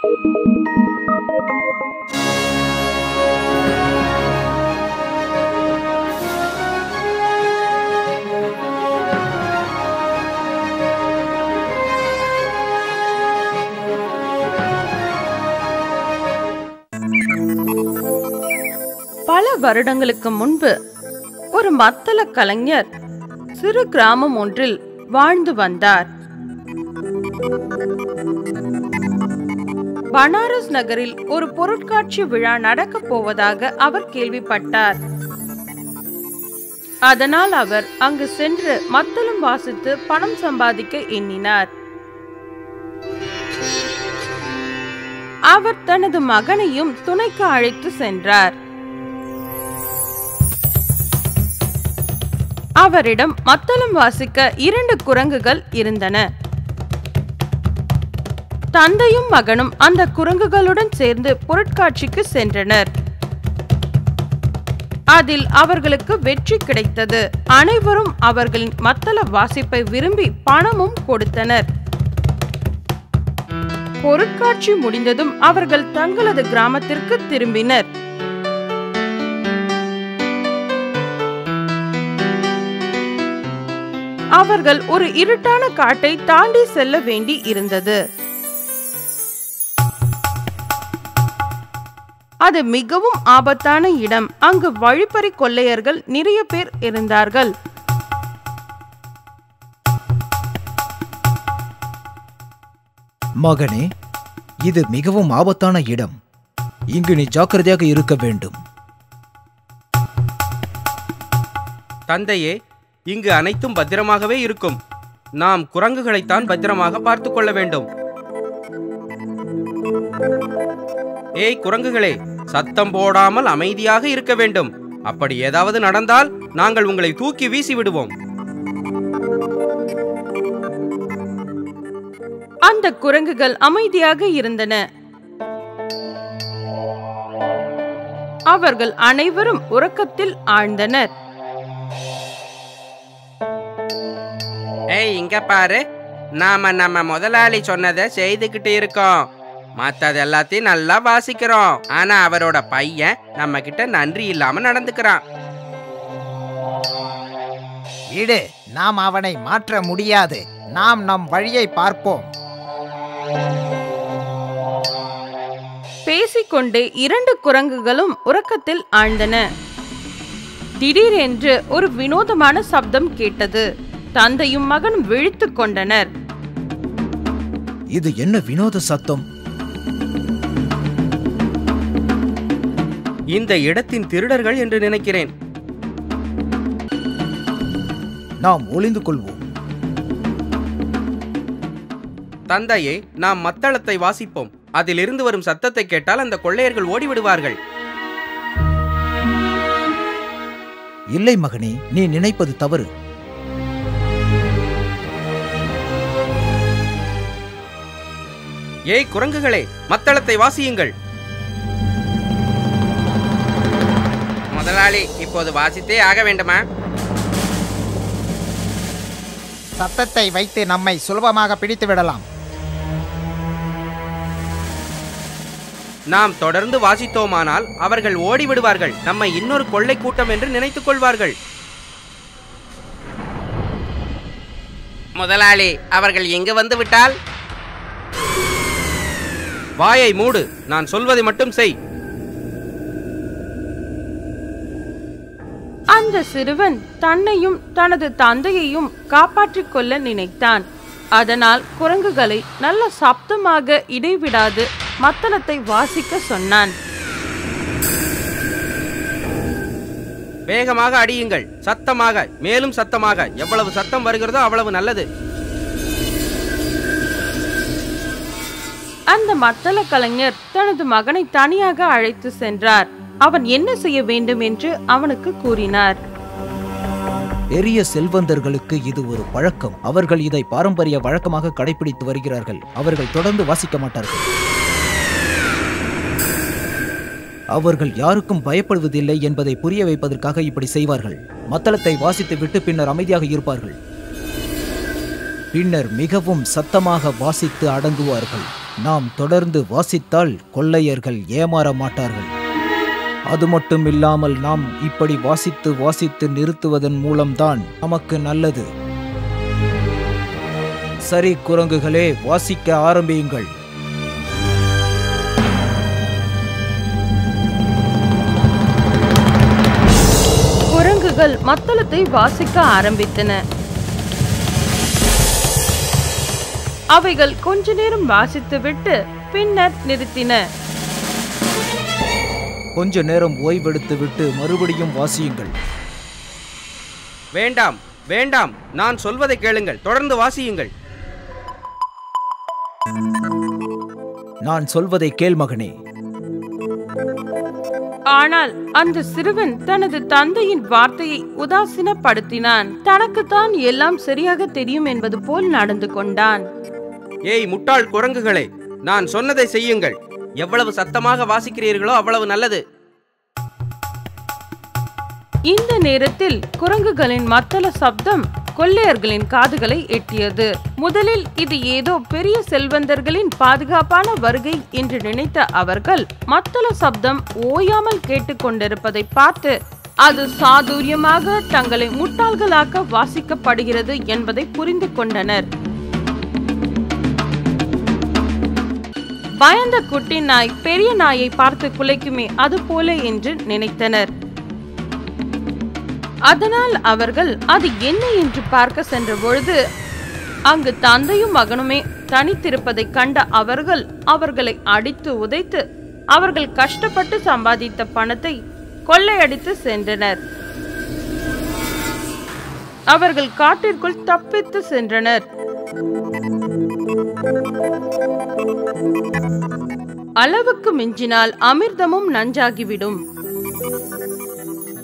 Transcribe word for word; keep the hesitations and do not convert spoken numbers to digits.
பல வருடங்களுக்கு முன்பு ஒரு மத்தள கலைஞர் சிறு கிராமம் ஒன்றில் வாழ்ந்து வந்தார். பனாரஸ் நகரில் ஒரு பொருட்காட்சி விழா நடக்கப் போவதாக அவர் கேள்விப்பட்டார். அதனால் அவர் அங்கு சென்று மத்தளம் வாசித்து பணம் சம்பாதிக்க எண்ணினார். அவர் தனது மகனையும் துணைக்கு அழைத்து சென்றார். அவரிடம் மத்தளம் வாசிக்க இரண்டு குரங்குகள் இருந்தன. தந்தையும் மகனும் அந்த குரங்குகளுடன் சேர்ந்து பொருட்காட்சிக்கு சென்றனர். அதில் அவர்களுக்கு வெற்றி கிடைத்தது. அனைவரும் அவர்களின் மத்தள வாசிப்பை விரும்பி பணமும் கொடுத்தனர். பொருட்காட்சி முடிந்ததும் அவர்கள் தங்களது கிராமத்திற்கு திரும்பினர். அவர்கள் ஒரு இருட்டான காட்டை தாண்டி செல்ல வேண்டி இருந்தது. அது மிகவும் ஆபத்தான இடம். அங்கு வழிப்பறி கொள்ளையர்கள் நிறைய பேர் இருந்தார்கள். மகனே, இது மிகவும் ஆபத்தான இடம். இங்கு நீ ஜாக்கிரதையாக இருக்க வேண்டும். தந்தையே, இங்கு அனைத்தும் பத்திரமாகவே இருக்கும். நாம் குரங்குகளைத்தான் பத்திரமாக பார்த்து கொள்ள வேண்டும். ஏய் குரங்குகளே, சத்தம் போடாமல் அமைதியாக இருக்க வேண்டும். அப்படி ஏதாவது நடந்தால் நாங்கள் உங்களை தூக்கி வீசி விடுவோம். அந்த குரங்குகள் அமைதியாக இருந்தன. அவர்கள் அனைவரும் உறக்கத்தில் ஆழ்ந்தனர். ஏய் இங்க பாரு, நாம நம்ம முதலாளி சொன்னதை செய்துகிட்டு இருக்கோம். மற்றது எல்லாத்தையும் நல்லா வாசிக்கிறோம். ஆனா அவரோட பையன் நம்ம கிட்ட நன்றி இல்லாம நடந்துக்கிறான். இடு, நாம் அவனை மாற்ற முடியாது. நாம் நம் வழியை பார்ப்போம். பேசிக்கொண்டே இரண்டு குரங்குகளும் உறக்கத்தில் ஆழ்ந்தன. திடீரென்று ஒரு வினோதமான சப்தம் கேட்டது. தந்தையும் மகனும் விழித்துக் கொண்டனர். இது என்ன வினோத சத்தம்? இந்த இடத்தின் திருடர்கள் என்று நினைக்கிறேன். நாம் ஒளிந்து கொள்வோம். தந்தையே, நாம் மத்தளத்தை வாசிப்போம். அதிலிருந்து வரும் சத்தத்தை கேட்டால் அந்த கொள்ளையர்கள் ஓடிவிடுவார்கள். இல்லை மகனே, நீ நினைப்பது தவறு. ஏய் குரங்குகளே, மத்தளத்தை வாசியுங்கள். முதலாளி, இப்போது வாசித்தே ஆக வேண்டுமா? சத்தத்தை வைத்து நம்மை சுலபமாக பிடித்து விடலாம். நாம் தொடர்ந்து வாசித்தோமானால் அவர்கள் ஓடிவிடுவார்கள். நம்மை இன்னொரு கொள்ளை கூட்டம் என்று நினைத்துக் கொள்வார்கள். முதலாளி, அவர்கள் எங்கு வந்து விட்டால்? வாயை மூடு, நான் சொல்வதை மட்டும் செய். அந்த சிறுவன் தன்னையும் தனது தந்தையையும் காப்பாற்றிக் கொள்ள நினைத்தான். அதனால் குரங்குகளை நல்ல சப்தமாக இடைவிடாது மத்தளத்தை வாசிக்க சொன்னான். வேகமாக அடியுங்கள், சத்தமாக, மேலும் சத்தமாக. எவ்வளவு சத்தம் வருகிறதோ அவ்வளவு நல்லது. அந்த மத்தள கலைஞர் தனது மகனை தனியாக அழைத்து சென்றார். அவன் என்ன செய்ய வேண்டும் என்று அவனுக்கு கூறினார். பெரிய செல்வந்தர்களுக்கு இது ஒரு பழக்கம். அவர்கள் இதை பாரம்பரிய வழக்கமாக கடைபிடித்து வருகிறார்கள். அவர்கள் தொடர்ந்து வாசிக்க மாட்டார்கள். அவர்கள் யாருக்கும் பயப்படுவதில்லை என்பதை புரிய வைப்பதற்காக இப்படி செய்வார்கள். மத்தளத்தை வாசித்து விட்டு பின்னர் அமைதியாக இருப்பார்கள். பின்னர் மிகவும் சத்தமாக வாசித்து அடங்குவார்கள். நாம் தொடர்ந்து வாசித்தால் கொள்ளையர்கள் ஏமாற மாட்டார்கள். அது மட்டும் இல்லாமல் நாம் இப்படி வாசித்து வாசித்து நிறுத்துவதன் மூலம்தான் நமக்கு நல்லது. சரி குரங்குகளே, வாசிக்க ஆரம்பியுங்கள். குரங்குகள் மத்தளத்தை வாசிக்க ஆரம்பித்தன. அவைகள் கொஞ்ச நேரம் வாசித்துவிட்டு பின்னர் நிறுத்தின. கொஞ்ச நேரம் ஓய்வெடுத்து விட்டு மறுபடியும் வாசியுங்கள். வேண்டாம் வேண்டாம், நான் சொல்வதை கேளுங்கள், தொடர்ந்து வாசியுங்கள். நான் சொல்வதை கேள் மகனே. ஆனால் அந்த சிறுவன் தனது தந்தையின் வார்த்தையை உதாசீனப்படுத்தினான். தனக்குத்தான் எல்லாம் சரியாக தெரியும் என்பது போல் நடந்து கொண்டான். ஏய் முட்டாள் குரங்குகளே, நான் சொன்னதை செய்யுங்கள். எவ்வளவு சத்தமாக வாசிக்கிறீர்களோ அவ்வளவு நல்லது. இந்த நேரத்தில் குரங்குகளின் மத்தள சப்தம் கொள்ளையர்களின் காதுகளை எட்டியது. முதலில் இது ஏதோ பெரிய செல்வந்தர்களின் பாதுகாப்பான வருகை என்று நினைத்த அவர்கள் மத்தள சப்தம் ஓயாமல் கேட்டுக்கொண்டிருப்பதை பார்த்து அது சாதுரியமாக தங்களை முட்டாள்களாக்க வாசிக்கப்படுகிறது என்பதை புரிந்து கொண்டனர். பயந்த குட்டி நாய் பெரிய நாயை பார்த்து குலைக்குமே அது போல என்று நினைத்தனர். அதனால் அவர்கள் அது என்ன என்று பார்க்க சென்ற பொழுது அங்கு தந்தையும் மகனுமே தனித்திருப்பதை கண்ட அவர்கள் அவர்களை அடித்து உதைத்து அவர்கள் கஷ்டப்பட்டு சம்பாதித்த பணத்தை கொள்ளையடித்து சென்றனர். அவர்கள் காட்டிற்குள் தப்பித்து சென்றனர். அளவுக்கு மிஞ்சினால் அமிர்தமும் நஞ்சாகிவிடும்.